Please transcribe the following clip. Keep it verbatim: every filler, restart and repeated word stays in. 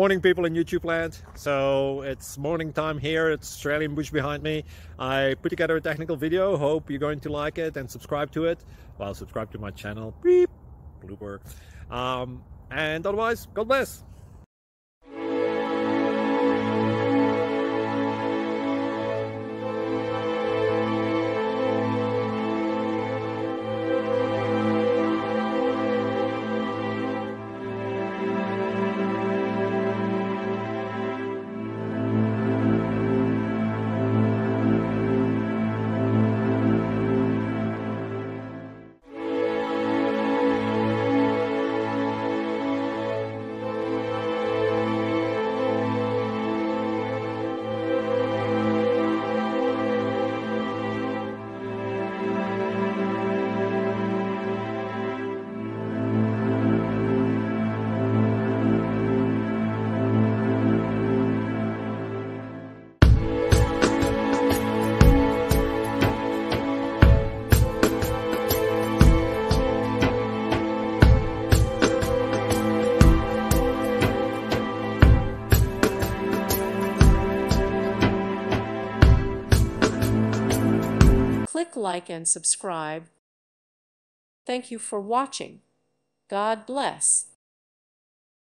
Morning, people in YouTube land. So it's morning time here. It's Australian bush behind me. I put together a technical video. Hope you're going to like it and subscribe to it. Well, subscribe to my channel. Beep. Blooper. Um, and otherwise, God bless. Click like and subscribe. Thank you for watching. God bless.